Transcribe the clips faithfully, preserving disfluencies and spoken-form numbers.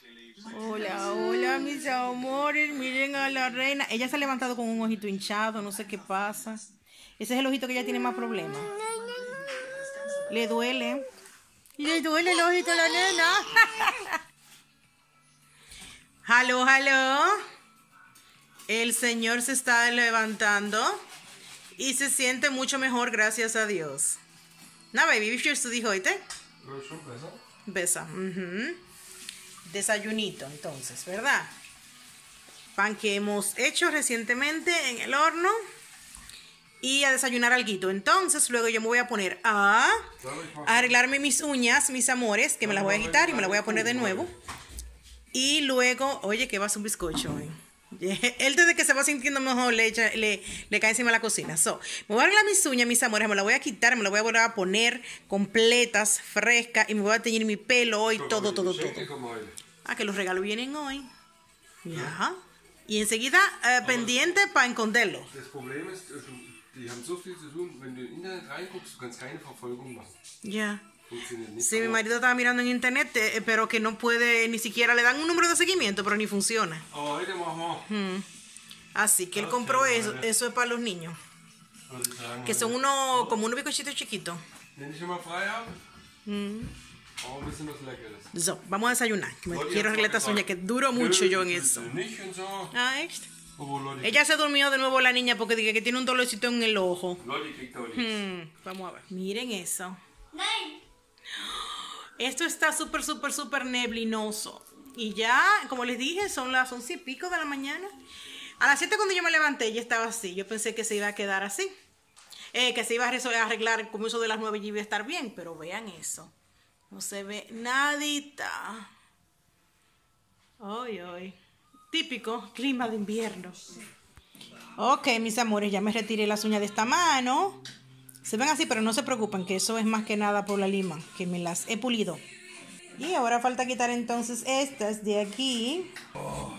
Hola, hola, mis amores. Miren a la reina. Ella se ha levantado con un ojito hinchado. No sé qué pasa. Ese es el ojito que ella tiene más problemas. Le duele. Le duele el ojito a la nena. Aló, aló. El señor se está levantando y se siente mucho mejor, gracias a Dios. Na, baby, wie fühlst du dich heute? Schon besser. Besa. Uh-huh. Desayunito, entonces, ¿verdad? Pan que hemos hecho recientemente en el horno. Y a desayunar alguito. Entonces, luego yo me voy a poner a, a arreglarme mis uñas, mis amores, que me las voy a quitar y me las voy a poner de nuevo. Y luego, oye, que va a ser un bizcocho hoy. Él desde que se va sintiendo mejor le, echa, le, le cae encima de la cocina. So, me voy a arreglar mis uñas, mis amores, me las voy a quitar, me las voy a volver a poner completas, frescas, y me voy a teñir mi pelo hoy, todo, todo, todo. Ah, que los regalos vienen hoy. Ya. Y enseguida eh, pendiente para esconderlo. Das Problem ist, die haben so viel zu tun, wenn du im Internet reinguckst, du kannst keine Verfolgung machen. Ya. Sí, mi marido estaba mirando en internet, eh, pero que no puede, ni siquiera le dan un número de seguimiento, pero ni funciona. Hmm. Así que él compró eso, eso es para los niños. Que son unos, como unos bizcochitos chiquitos. Hmm. So, vamos a desayunar. Me quiero arreglar estas uñas, que duro mucho yo en eso. Ah, ¿echt? Ella se durmió de nuevo la niña porque dije que tiene un dolorcito en el ojo. Hmm. Vamos a ver. Miren eso. Esto está súper, súper, súper neblinoso. Y ya, como les dije, son las once y pico de la mañana. A las siete cuando yo me levanté ya estaba así. Yo pensé que se iba a quedar así. Eh, que se iba a arreglar como eso de las nueve y iba a estar bien. Pero vean eso. No se ve nadita. Ay, ay. Típico clima de invierno. Ok, mis amores, ya me retiré las uñas de esta mano. Se ven así, pero no se preocupen, que eso es más que nada por la lima, que me las he pulido. Y ahora falta quitar entonces estas de aquí. Oh.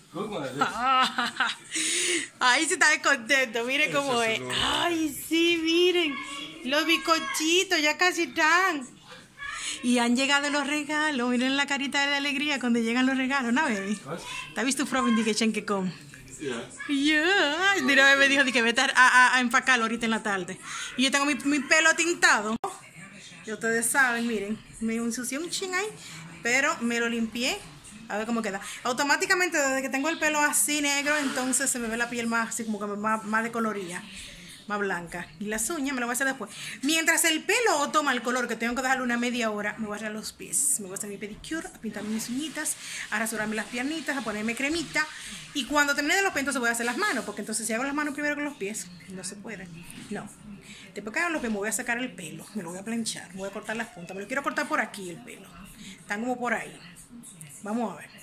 Ahí se está contento, miren cómo es. Ay, sí, miren. Los bizcochitos ya casi están. Y han llegado los regalos. Miren la carita de alegría cuando llegan los regalos, ¿no, baby? ¿Te has visto Frau Indication que come? Ya. Yeah. Mira, me dijo que vete a, a, a empacarlo ahorita en la tarde. Y yo tengo mi, mi pelo tintado. Y ustedes saben, miren, me ensucié un chin ahí, pero me lo limpié. A ver cómo queda. Automáticamente, desde que tengo el pelo así negro, entonces se me ve la piel más así como que más, más de coloría, más blanca. Y las uñas me lo voy a hacer después. Mientras el pelo toma el color, que tengo que dejarlo una media hora, me voy a arreglar los pies. Me voy a hacer mi pedicure, a pintarme mis uñitas, a rasurarme las piernitas, a ponerme cremita. Y cuando termine de los pies, entonces voy a hacer las manos. Porque entonces si hago las manos primero que los pies, no se puede. No. Después que hago los pies, me voy a sacar el pelo. Me lo voy a planchar. Me voy a cortar las puntas. Me lo quiero cortar por aquí el pelo. Están como por ahí. Vamos a ver.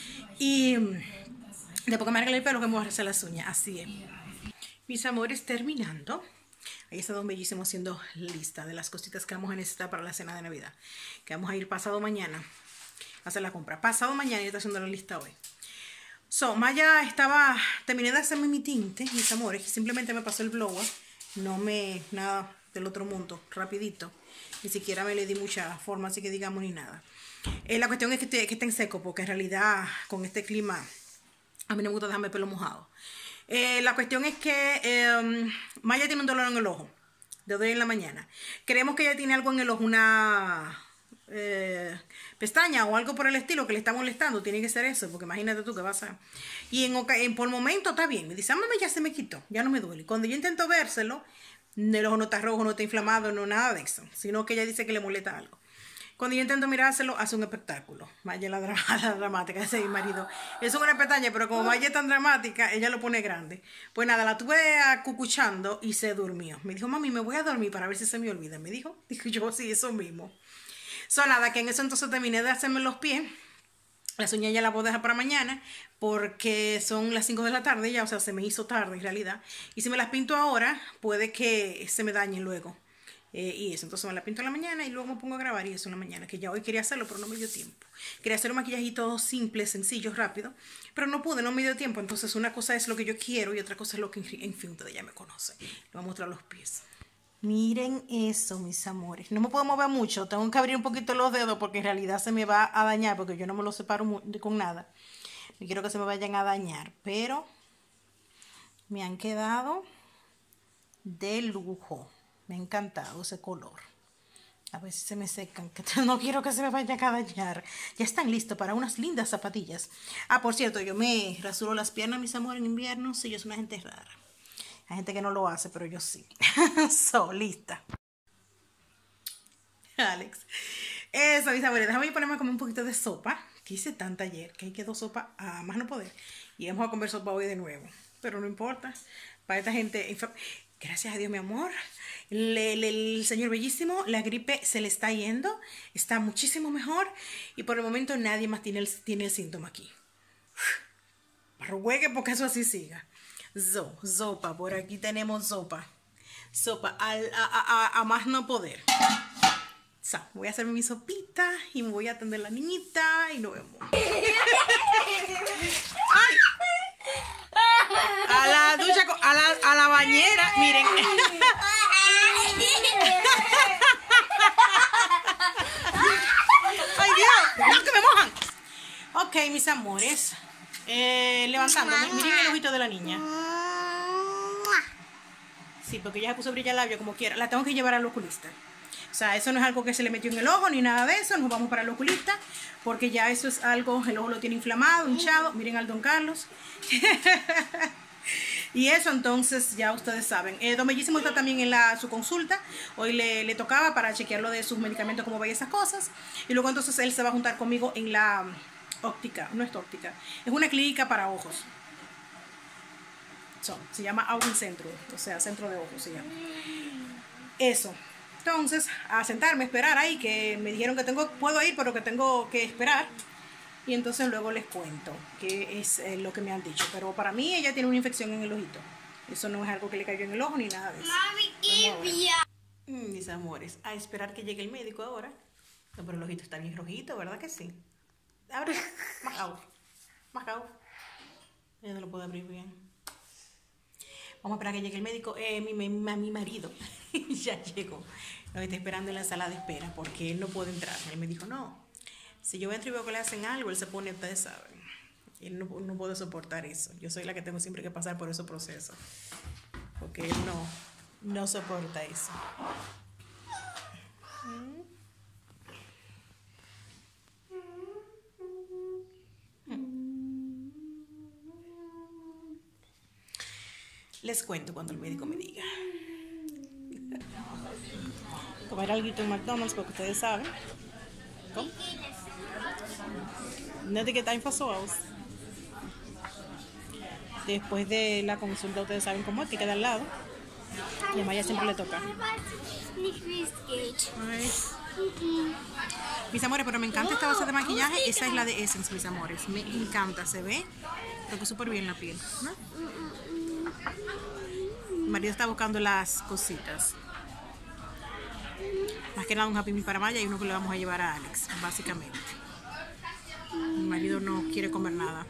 Y después que me arregle el pelo, que me voy a hacer las uñas. Así es. Mis amores, terminando. Ahí está don Bellísimo haciendo lista de las cositas que vamos a necesitar para la cena de Navidad. Que vamos a ir pasado mañana a hacer la compra. Pasado mañana y está haciendo la lista hoy. So, Maya estaba, terminé de hacerme mi tinte, mis amores, simplemente me pasó el blower. No me, nada del otro mundo, rapidito. Ni siquiera me le di mucha forma, así que digamos, ni nada. Eh, la cuestión es que, te, que estén seco, porque en realidad con este clima a mí no me gusta dejarme el pelo mojado. Eh, la cuestión es que eh, Maya tiene un dolor en el ojo, de hoy en la mañana. Creemos que ella tiene algo en el ojo, una eh, pestaña o algo por el estilo que le está molestando. Tiene que ser eso, porque imagínate tú que vas a... Y en, en, por el momento está bien. Me dice, ah, mamá, ya se me quitó, ya no me duele. Cuando yo intento vérselo, el ojo no está rojo, no está inflamado, no nada de eso. Sino que ella dice que le molesta algo. Cuando yo intento mirárselo, hace un espectáculo. Maya la, dra la dramática, ese es mi marido. Es una pestaña, pero como Maya es tan dramática, ella lo pone grande. Pues nada, la tuve acucuchando y se durmió. Me dijo, mami, me voy a dormir para ver si se me olvida. Me dijo, dijo yo, sí, eso mismo. So, nada, que en eso entonces terminé de hacerme los pies. Las uñas ya las voy a dejar para mañana, porque son las cinco de la tarde ya, o sea, se me hizo tarde en realidad. Y si me las pinto ahora, puede que se me dañen luego. Eh, y eso, entonces me la pinto en la mañana y luego me pongo a grabar y eso en la mañana, que ya hoy quería hacerlo, pero no me dio tiempo. Quería hacer un makillajito simple, sencillo, rápido, pero no pude, no me dio tiempo. Entonces una cosa es lo que yo quiero y otra cosa es lo que, en fin, ustedes ya me conocen. Les voy a mostrar los pies. Miren eso, mis amores. No me puedo mover mucho. Tengo que abrir un poquito los dedos porque en realidad se me va a dañar porque yo no me los separo con nada. No quiero que se me vayan a dañar, pero me han quedado de lujo. Me ha encantado ese color. A ver si se me secan, que no quiero que se me vayan a dañar. Ya están listos para unas lindas zapatillas. Ah, por cierto, yo me rasuro las piernas, mis amores, en invierno. Sí, yo soy una gente rara. Hay gente que no lo hace, pero yo sí. So, lista. Alex. Eso, mis amores. Déjame ponerme a comer un poquito de sopa. Que hice tanta ayer, que ahí quedó sopa a más no poder. Y vamos a comer sopa hoy de nuevo. Pero no importa. Para esta gente... Gracias a Dios, mi amor. Le, le, el señor bellísimo, la gripe se le está yendo. Está muchísimo mejor. Y por el momento nadie más tiene el, tiene el síntoma aquí. Ruegue porque eso así siga. So, sopa, por aquí tenemos sopa. Sopa al, a, a, a más no poder. So, voy a hacerme mi sopita y me voy a atender a la niñita y nos vemos. ¡Ay! A la ducha, a la, a la bañera, miren. ¡Ay, Dios! ¡No, que me mojan! Ok, mis amores. Eh, levantándome. Miren el ojito de la niña. Sí, porque ella se puso a brillar el labio como quiera. La tengo que llevar al oculista. O sea, eso no es algo que se le metió en el ojo ni nada de eso. Nos vamos para el oculista porque ya eso es algo, el ojo lo tiene inflamado, hinchado. Miren al don Carlos. Y eso entonces ya ustedes saben. Eh, don Bellísimo está también en la, su consulta. Hoy le, le tocaba para chequearlo de sus medicamentos, cómo va y esas cosas. Y luego entonces él se va a juntar conmigo en la óptica. No es óptica, es una clínica para ojos. So, se llama Augen Centro, o sea, centro de ojos se llama. Eso. Entonces, a sentarme, esperar ahí, que me dijeron que tengo, puedo ir, pero que tengo que esperar. Y entonces luego les cuento qué es eh, lo que me han dicho. Pero para mí ella tiene una infección en el ojito. Eso no es algo que le cayó en el ojo ni nada de eso. Mami, mm, mis amores, a esperar que llegue el médico ahora. No, pero el ojito está bien rojito, ¿verdad que sí? Abre, más out, más out. Ella no lo puede abrir bien. Vamos a esperar que llegue el médico. Eh, mi, mi, mi marido ya llegó. Lo está esperando en la sala de espera porque él no puede entrar. Él me dijo, no, si yo entro y veo que le hacen algo, él se pone, ustedes saben. Él no, no puede soportar eso. Yo soy la que tengo siempre que pasar por esos procesos. Porque él no, no soporta eso. ¿Mm? Les cuento cuando el médico me diga. Comer algo en McDonald's porque ustedes saben. ¿Cómo? No te queda infasuados. Después de la consulta ustedes saben cómo es, que queda al lado. Y a Maya siempre le toca. Ay. Mis amores, pero me encanta esta base de maquillaje. Esa es la de Essence, mis amores. Me encanta, se ve. Creo que súper bien la piel, ¿no? Mi marido está buscando las cositas. Más que nada un Happy Meal para Maya y uno que le vamos a llevar a Alex, básicamente. Mi marido no quiere comer nada.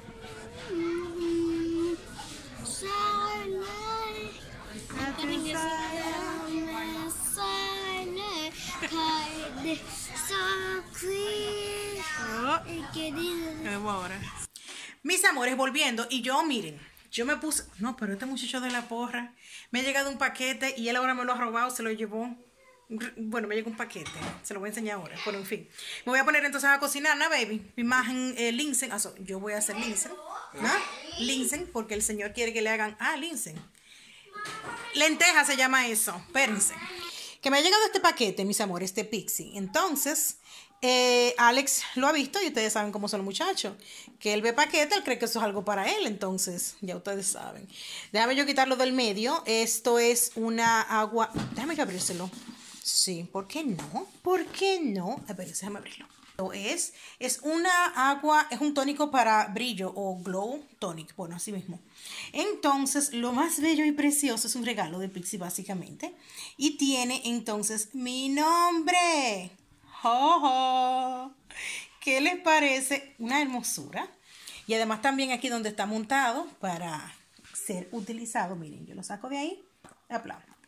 Oh. Ahora. Mis amores, volviendo, y yo, miren, yo me puse, no, pero este muchacho de la porra, me ha llegado un paquete y él ahora me lo ha robado, se lo llevó. Bueno, me llegó un paquete, se lo voy a enseñar ahora, pero en fin. Me voy a poner entonces a cocinar, ¿no, baby? Mi imagen, eh, linsen, ah, so, yo voy a hacer linsen, ¿no? Linsen, porque el señor quiere que le hagan, ah, linsen. Lenteja se llama eso, espérense. Que me ha llegado este paquete, mis amores, este Pixie. Entonces, eh, Alex lo ha visto y ustedes saben cómo son los muchachos. Que él ve paquete, él cree que eso es algo para él, entonces, ya ustedes saben. Déjame yo quitarlo del medio. Esto es una agua, déjame yo abrírselo. Sí, ¿por qué no? ¿Por qué no? A ver, déjame abrirlo. Es, es una agua, es un tónico para brillo o glow tonic, bueno, así mismo. Entonces, lo más bello y precioso es un regalo de Pixie básicamente. Y tiene entonces mi nombre. ¡Oh, oh! ¿Qué les parece? Una hermosura. Y además también aquí donde está montado para ser utilizado. Miren, yo lo saco de ahí. Aplauso.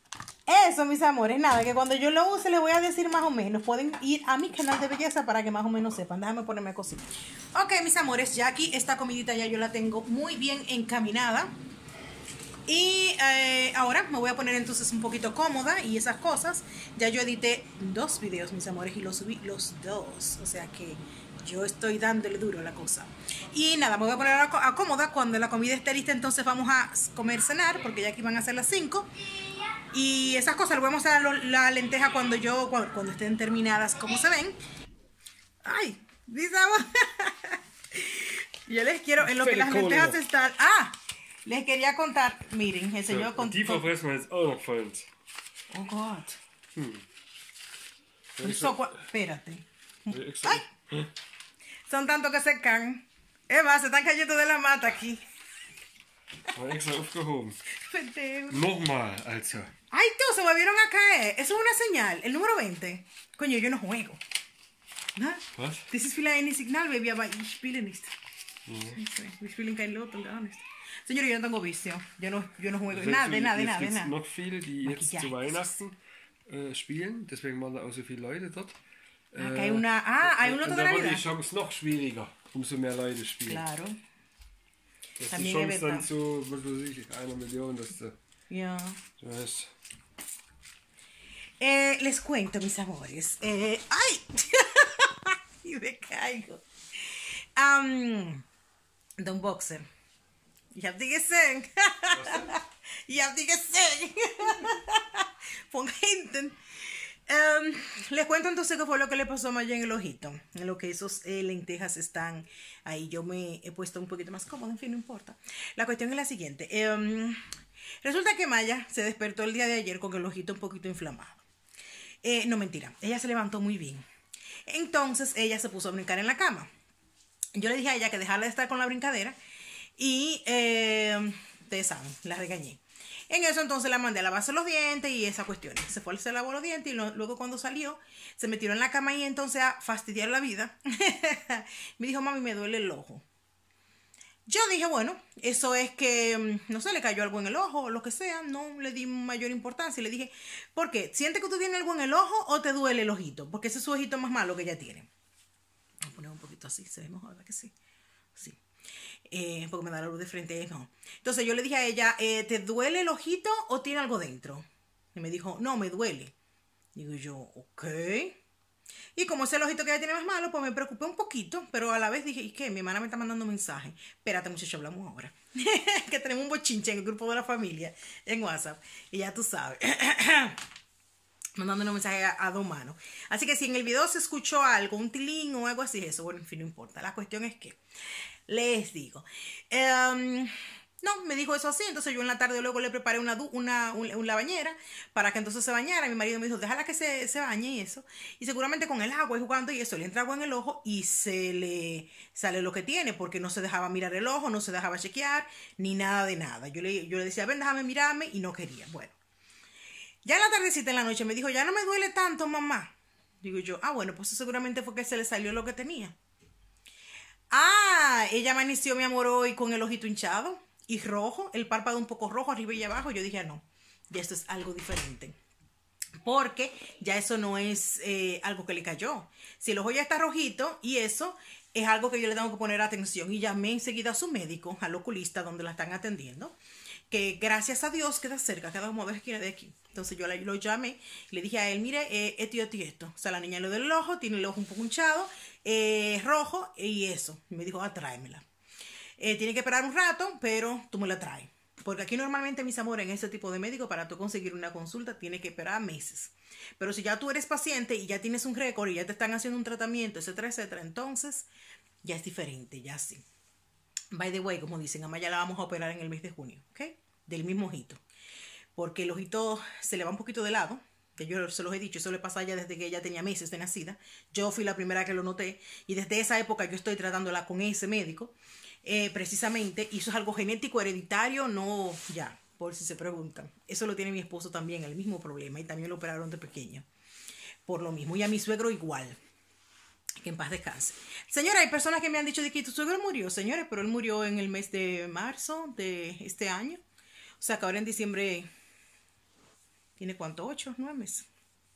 Eso, mis amores, nada, que cuando yo lo use les voy a decir más o menos. Pueden ir a mi canal de belleza para que más o menos sepan. Déjame ponerme cosita. Ok, mis amores, ya aquí esta comidita ya yo la tengo muy bien encaminada. Y eh, ahora me voy a poner entonces un poquito cómoda y esas cosas. Ya yo edité dos videos, mis amores, y los subí los dos. O sea que yo estoy dándole duro a la cosa. Y nada, me voy a poner a, a cómoda. Cuando la comida esté lista, entonces vamos a comer, cenar, porque ya aquí van a ser las cinco. Y esas cosas, le voy a mostrar la lenteja cuando yo, cuando, cuando estén terminadas, como se ven. Ay, mis amores. Yo les quiero, en lo que las lentejas están... ¡Ah! Les quería contar, miren, el señor... Ja, und die verfressen wir jetzt auch noch vollends. Oh Gott. Hm. Eso, espérate. Extra. Ay. Hm? Son tantos que se caen. Eva, se están cayendo de la mata aquí. War extra aufgehoben. Pendejo. Nochmal, Alter. Ay, tú, se volvieron a caer. Eso es una señal. El número veinte. Coño, yo no juego. ¿No? Was? Das ist vielleicht ein Signal, Baby, aber ich spiele nicht. Mhm. Wir spielen kein Lotto, gar nicht. Señor, yo no tengo vicio. Yo no, yo no juego. Nada, de nada, de nada, de Es nada. noch viele, die jetzt Maquillaje. zu Weihnachten äh, spielen. Deswegen waren da auch so viele Leute dort. Acá hay una... Ah, hay un Lotto und de da war Navidad. die Chance noch schwieriger, umso mehr Leute spielen. Claro. Das ist die También Chance es dann verdad. zu, was weiß ich, einer Million, dass du, Ya. du weißt. Eh, les cuento, mis amores. Eh, ¡Ay! Y me caigo. Um, Don Boxer. Ich hab die gesehen. Ich hab die gesehen. Von hinten. Um, les cuento entonces qué fue lo que le pasó a Maya en el ojito. En lo que esos eh, lentejas están ahí. Yo me he puesto un poquito más cómodo, en fin, no importa. La cuestión es la siguiente. Um, resulta que Maya se despertó el día de ayer con el ojito un poquito inflamado. Eh, no, mentira. Ella se levantó muy bien. Entonces ella se puso a brincar en la cama. Yo le dije a ella que dejara de estar con la brincadera. Y eh, ustedes saben, la regañé. En eso entonces la mandé a lavarse los dientes y esa cuestión. Se fue, se lavó los dientes y lo, luego cuando salió se metió en la cama y entonces a fastidiar la vida. Me dijo, mami, me duele el ojo. Yo dije, bueno, eso es que, no sé, le cayó algo en el ojo o lo que sea. No le di mayor importancia. Y le dije, ¿por qué? ¿Sientes que tú tienes algo en el ojo o te duele el ojito? Porque ese es su ojito más malo que ella tiene. Voy a poner un poquito así, se ve mejor, ¿verdad que sí? Sí. Eh, porque me da la luz de frente. No. Entonces yo le dije a ella, eh, ¿te duele el ojito o tiene algo dentro? Y me dijo, no, me duele. Digo yo, ok. Y como ese es el ojito que ella tiene más malo, pues me preocupé un poquito, pero a la vez dije, ¿y qué? Mi hermana me está mandando mensaje. Espérate, muchacho, hablamos ahora. Que tenemos un bochinche en el grupo de la familia, en WhatsApp. Y ya tú sabes. Mandando un mensaje a, a dos manos. Así que si en el video se escuchó algo, un tilín o algo así, eso, bueno, en fin, no importa. La cuestión es que, les digo, um, no, me dijo eso así. Entonces yo en la tarde luego le preparé una, una, una, una bañera para que entonces se bañara. Mi marido me dijo, déjala que se, se bañe y eso. Y seguramente con el agua y jugando y eso, le entra agua en el ojo y se le sale lo que tiene, porque no se dejaba mirar el ojo, no se dejaba chequear, ni nada de nada. Yo le, yo le decía, ven, déjame mirarme, y no quería. Bueno. Ya en la tardecita, en la noche, me dijo, ya no me duele tanto, mamá. Digo yo, ah, bueno, pues seguramente fue que se le salió lo que tenía. Ah, ella amaneció, mi amor, hoy con el ojito hinchado y rojo, el párpado un poco rojo arriba y abajo. Yo dije, ah, no, ya esto es algo diferente. Porque ya eso no es eh, algo que le cayó. Si el ojo ya está rojito y eso es algo que yo le tengo que poner atención. Y llamé enseguida a su médico, al oculista, donde la están atendiendo, que gracias a Dios queda cerca, queda como a dos esquinas de aquí. Entonces yo lo llamé y le dije a él, mire, eh, esto y esto y esto. O sea, la niña lo del ojo, tiene el ojo un poco hinchado, eh, rojo y eso. Y me dijo, ah, tráemela. Eh, tiene que esperar un rato, pero tú me la traes. Porque aquí normalmente, mis amores, en ese tipo de médico, para tú conseguir una consulta, tienes que esperar meses. Pero si ya tú eres paciente y ya tienes un récord y ya te están haciendo un tratamiento, etcétera, etcétera, entonces ya es diferente, ya sí. By the way, como dicen, a Maya la vamos a operar en el mes de junio, ¿ok? Del mismo ojito. Porque el ojito se le va un poquito de lado, que yo se los he dicho, eso le pasa a ella desde que ella tenía meses de nacida. Yo fui la primera que lo noté y desde esa época yo estoy tratándola con ese médico, eh, precisamente, y eso es algo genético, hereditario, no, ya, por si se preguntan. Eso lo tiene mi esposo también, el mismo problema, y también lo operaron de pequeño, por lo mismo, y a mi suegro igual. Que en paz descanse. Señora, hay personas que me han dicho de que tu suegro murió, señores, pero él murió en el mes de marzo de este año. O sea que ahora en diciembre ¿Tiene cuánto? Ocho, nueve meses.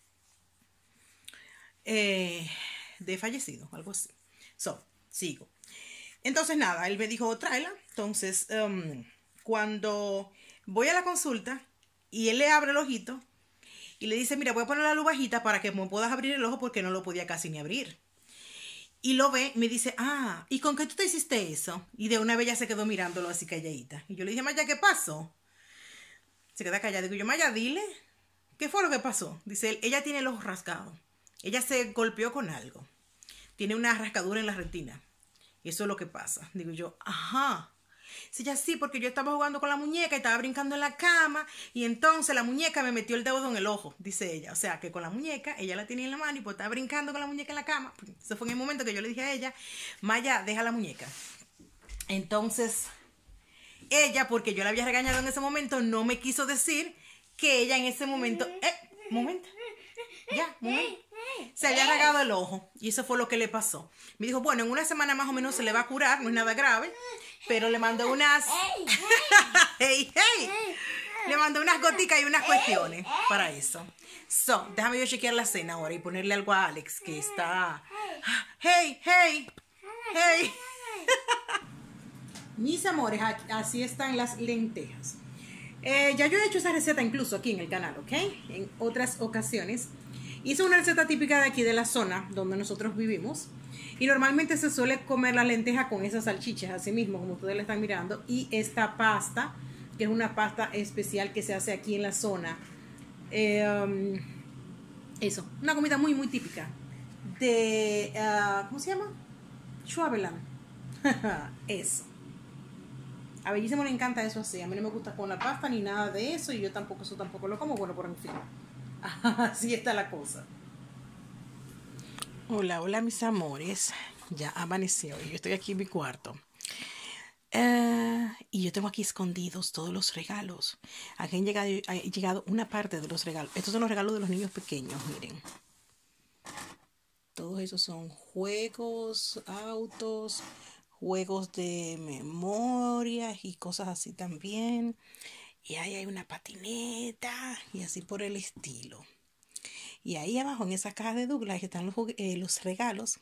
Eh, de fallecido, algo así. So, sigo. Entonces, nada, él me dijo, tráela. Entonces, um, cuando voy a la consulta y él le abre el ojito y le dice, mira, voy a poner la luz bajita para que me puedas abrir el ojo porque no lo podía casi ni abrir. Y lo ve, me dice, ah, ¿y con qué tú te hiciste eso? Y de una vez ya se quedó mirándolo así calladita. Y yo le dije, Maya, ¿qué pasó? Se queda callada. Digo yo, Maya, dile, ¿qué fue lo que pasó? Dice él, ella tiene el ojo rasgado. Ella se golpeó con algo. Tiene una rascadura en la retina. Y eso es lo que pasa. Digo yo, ajá. Sí, ya sí, porque yo estaba jugando con la muñeca y estaba brincando en la cama y entonces la muñeca me metió el dedo en el ojo, dice ella. O sea, que con la muñeca, ella la tenía en la mano y pues estaba brincando con la muñeca en la cama. Eso fue en el momento que yo le dije a ella, Maya, deja la muñeca. Entonces, ella, porque yo la había regañado en ese momento, no me quiso decir que ella en ese momento... Eh, momento. Ya, momento. Se había regado el ojo y eso fue lo que le pasó. Me dijo, bueno, en una semana más o menos se le va a curar, no es nada grave, pero le mandó unas... hey, hey. Le mandó unas goticas y unas cuestiones para eso. So, déjame yo chequear la cena ahora y ponerle algo a Alex que está... Hey, hey, hey. Mis amores, así están las lentejas. Eh, ya yo he hecho esa receta incluso aquí en el canal, ¿ok? En otras ocasiones. Hice una receta típica de aquí de la zona donde nosotros vivimos. Y normalmente se suele comer la lenteja con esas salchichas, así mismo, como ustedes la están mirando. Y esta pasta, que es una pasta especial que se hace aquí en la zona. Eh, um, eso, una comida muy, muy típica. De, uh, ¿cómo se llama? Schwabeland. Eso. A Bellísimo le encanta eso así. A mí no me gusta con la pasta ni nada de eso. Y yo tampoco, eso tampoco lo como. Bueno, por en fin. Así está la cosa. Hola, hola mis amores. Ya amaneció y yo estoy aquí en mi cuarto. Uh, y yo tengo aquí escondidos todos los regalos. Aquí han llegado, ha llegado una parte de los regalos. Estos son los regalos de los niños pequeños, miren. Todos esos son juegos, autos, juegos de memoria y cosas así también. Y ahí hay una patineta y así por el estilo. Y ahí abajo en esa caja de Douglas están los, eh, los regalos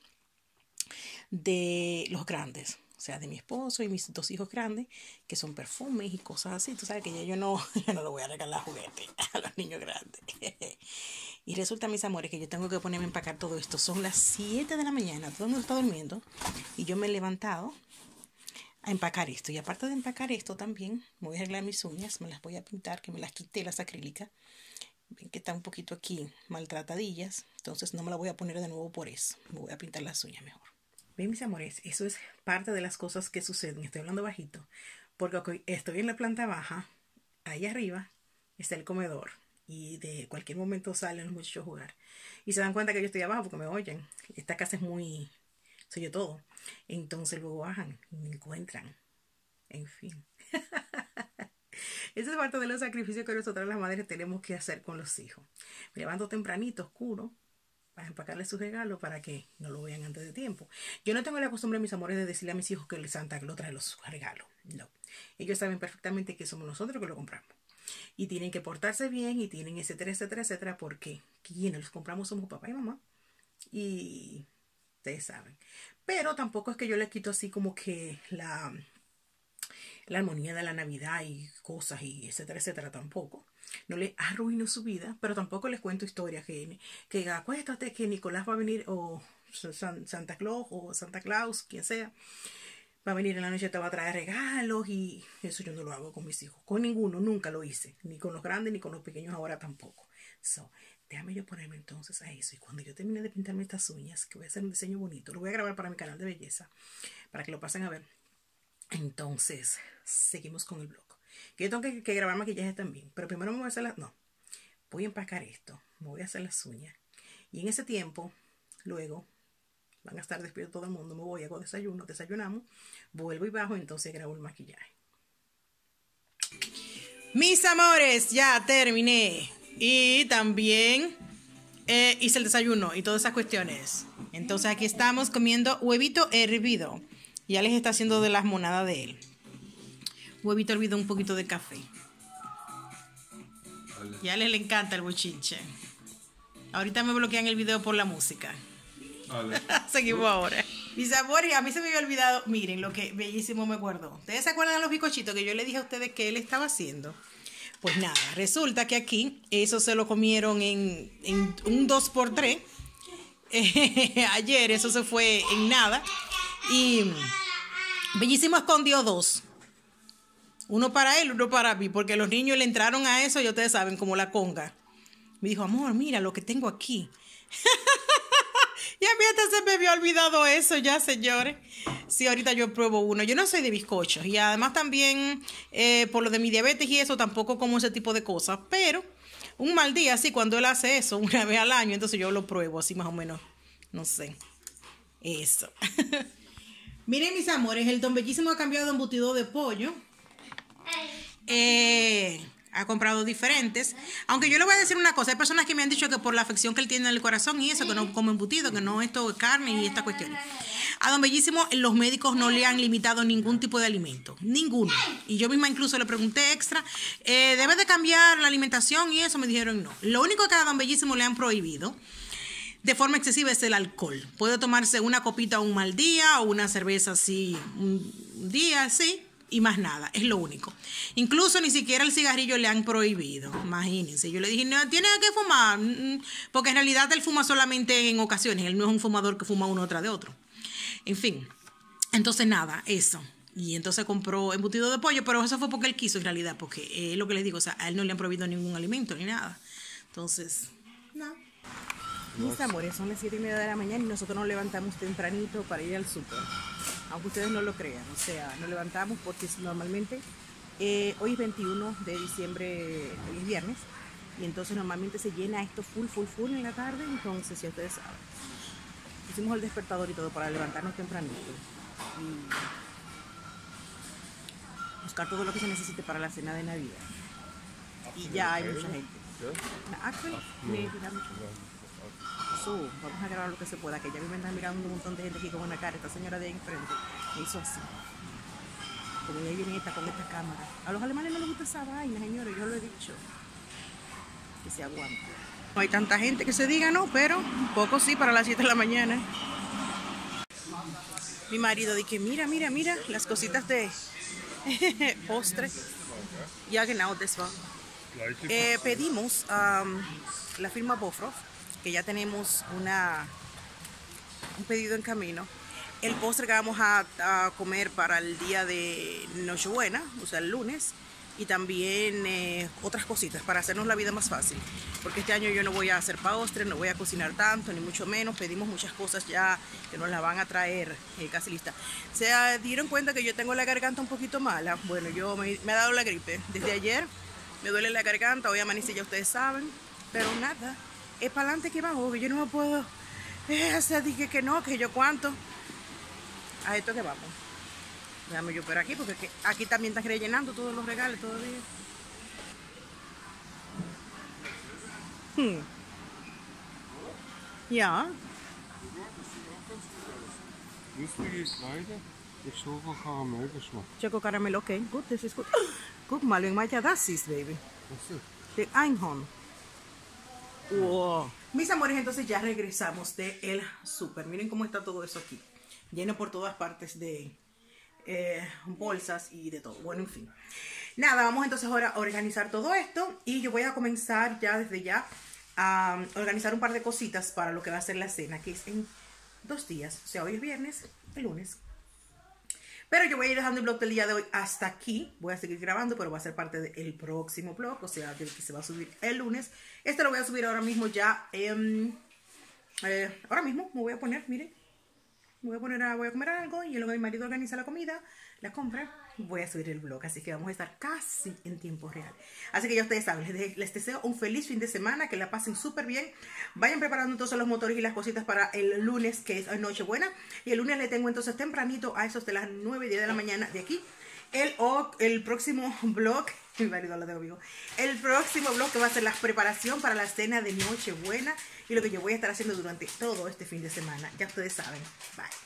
de los grandes. O sea, de mi esposo y mis dos hijos grandes, que son perfumes y cosas así. Tú sabes que ya yo no, yo no le voy a regalar juguetes a los niños grandes. Y resulta, mis amores, que yo tengo que ponerme a empacar todo esto. Son las siete de la mañana, todo el mundo está durmiendo. Y yo me he levantado a empacar esto. Y aparte de empacar esto también, me voy a arreglar mis uñas. Me las voy a pintar, que me las quité las acrílicas. Ven que están un poquito aquí maltratadillas. Entonces no me la voy a poner de nuevo por eso. Me voy a pintar las uñas mejor. Ven, mis amores, eso es parte de las cosas que suceden. Estoy hablando bajito. Porque estoy en la planta baja. Ahí arriba está el comedor. Y de cualquier momento salen los muchachos a jugar. Y se dan cuenta que yo estoy abajo porque me oyen. Esta casa es muy... soy yo todo. Entonces luego bajan y me encuentran. En fin. Esa es parte de los sacrificios que nosotras las madres tenemos que hacer con los hijos. Me levanto tempranito, oscuro, para empacarles sus regalos para que no lo vean antes de tiempo. Yo no tengo la costumbre, mis amores, de decirle a mis hijos que el Santa Claus trae los regalos. No. Ellos saben perfectamente que somos nosotros que lo compramos. Y tienen que portarse bien y tienen etcétera, etcétera, etcétera, porque quienes los compramos somos papá y mamá. Y ustedes saben. Pero tampoco es que yo les quito así como que la... la armonía de la Navidad y cosas y etcétera, etcétera, tampoco. No les arruino su vida, pero tampoco les cuento historias que, que acuéstate que Nicolás va a venir o San, Santa Claus o Santa Claus, quien sea, va a venir en la noche, te va a traer regalos y eso yo no lo hago con mis hijos. Con ninguno, nunca lo hice. Ni con los grandes ni con los pequeños ahora tampoco. So, déjame yo ponerme entonces a eso. Y cuando yo termine de pintarme estas uñas, que voy a hacer un diseño bonito, lo voy a grabar para mi canal de belleza, para que lo pasen a ver. Entonces, seguimos con el blog. Que yo tengo que, que grabar maquillaje también. Pero primero me voy a hacer las... No. Voy a empacar esto. Me voy a hacer las uñas. Y en ese tiempo, luego, van a estar despierto todo el mundo. Me voy, hago desayuno, desayunamos. Vuelvo y bajo, entonces grabo el maquillaje. Mis amores, ya terminé. Y también eh, hice el desayuno y todas esas cuestiones. Entonces aquí estamos comiendo huevito hervido. Ya les está haciendo de las monadas de él. Huevito hervido, un poquito de café. Alle. Ya le, le encanta el bochinche. Ahorita me bloquean el video por la música. Alle. Seguimos ahora. Mis amores, a mí se me había olvidado. Miren lo que bellísimo me acuerdo. ¿Ustedes se acuerdan de los bizcochitos que yo le dije a ustedes que él estaba haciendo? Pues nada, resulta que aquí eso se lo comieron en, en un dos por tres. Eh, ayer eso se fue en nada. Y bellísimo escondió dos. Uno para él, uno para mí. Porque los niños le entraron a eso y ustedes saben, como la conga. Me dijo, amor, mira lo que tengo aquí. Y a mí hasta se me había olvidado eso ya, señores. Sí, ahorita yo pruebo uno. Yo no soy de bizcochos. Y además también, eh, por lo de mi diabetes y eso, tampoco como ese tipo de cosas. Pero un mal día, así, cuando él hace eso, una vez al año, entonces yo lo pruebo, así más o menos. No sé. Eso. Miren, mis amores, el Don Bellísimo ha cambiado de embutido de pollo. Eh... Ha comprado diferentes. Aunque yo le voy a decir una cosa. Hay personas que me han dicho que por la afección que él tiene en el corazón y eso, que no come embutido, que no esto es carne y esta cuestión. A Don Bellísimo, los médicos no le han limitado ningún tipo de alimento. Ninguno. Y yo misma incluso le pregunté extra, eh, ¿debe de cambiar la alimentación? Y eso me dijeron no. Lo único que a Don Bellísimo le han prohibido de forma excesiva es el alcohol. Puede tomarse una copita un mal día o una cerveza así un día así. Y más nada, es lo único. Incluso ni siquiera el cigarrillo le han prohibido. Imagínense. Yo le dije, no, tiene que fumar. Porque en realidad él fuma solamente en ocasiones. Él no es un fumador que fuma uno tras de otro. En fin. Entonces nada, eso. Y entonces compró embutido de pollo. Pero eso fue porque él quiso en realidad. Porque es eh, lo que les digo. O sea, a él no le han prohibido ningún alimento ni nada. Entonces, no. Mis amores, son las siete y media de la mañana y nosotros nos levantamos tempranito para ir al súper. Aunque ustedes no lo crean, o sea, nos levantamos porque normalmente, eh, hoy es veintiuno de diciembre, hoy es viernes, y entonces normalmente se llena esto full, full, full en la tarde, entonces ya ustedes saben. Pusimos el despertador y todo para levantarnos tempranito y buscar todo lo que se necesite para la cena de Navidad. Y ya hay mucha gente. Actually, me So, vamos a grabar lo que se pueda, que ya me están mirando un montón de gente aquí con una cara. Esta señora de ahí enfrente me hizo así. Como ella viene esta con esta cámara. A los alemanes no les gusta esa vaina, señores, yo lo he dicho. Que se aguante. No hay tanta gente que se diga no, pero un poco sí para las siete de la mañana. Mi marido dice, mira, mira, mira, las cositas de postre. Ya genau, das war. Eh, pedimos um, la firma Bofrost, que ya tenemos una, un pedido en camino. El postre que vamos a, a comer para el día de Nochebuena, o sea el lunes, y también eh, otras cositas para hacernos la vida más fácil, porque este año yo no voy a hacer postre, no voy a cocinar tanto, ni mucho menos. Pedimos muchas cosas ya que nos las van a traer eh, casi lista. ¿Se dieron cuenta que yo tengo la garganta un poquito mala? Bueno, yo me, me ha dado la gripe desde ayer, me duele la garganta, hoy amanecí, ya ustedes saben, pero nada. Es para adelante que vamos, que yo no me puedo eh, hacer, dije que no, que yo cuánto. A esto que vamos. Déjame yo por aquí, porque aquí, aquí también están rellenando todos los regalos todavía. Hmm. Ja. Choco caramelo, okay, good, this is good. Guck mal, wie mancher das ist, baby. The Einhorn. Wow. Mis amores, entonces ya regresamos del súper. Miren cómo está todo eso aquí. Lleno por todas partes de eh, bolsas y de todo. Bueno, en fin. Nada, vamos entonces ahora a organizar todo esto. Y yo voy a comenzar ya desde ya a organizar un par de cositas para lo que va a ser la cena, que es en dos días. O sea, hoy es viernes, el lunes. Pero yo voy a ir dejando el vlog del día de hoy hasta aquí. Voy a seguir grabando, pero va a ser parte del próximo vlog, o sea, del que se va a subir el lunes. Este lo voy a subir ahora mismo ya. Eh, eh, ahora mismo me voy a poner, miren. Me voy a poner a, voy a comer algo y luego mi marido organiza la comida, la compra. Voy a subir el vlog, así que vamos a estar casi en tiempo real. Así que ya ustedes saben, les, les deseo un feliz fin de semana, que la pasen súper bien. Vayan preparando entonces los motores y las cositas para el lunes, que es Nochebuena. Y el lunes le tengo entonces tempranito, a esos de las nueve y diez de la mañana de aquí, el, el próximo vlog. Mi marido lo tengo vivo. El próximo vlog que va a ser la preparación para la cena de Nochebuena y lo que yo voy a estar haciendo durante todo este fin de semana. Ya ustedes saben. Bye.